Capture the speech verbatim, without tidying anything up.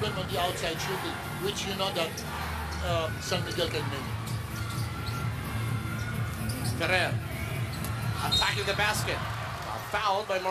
problem on the outside shooting, which you know that uh, San Miguel can make. Ferrer attacking the basket. Uh, fouled by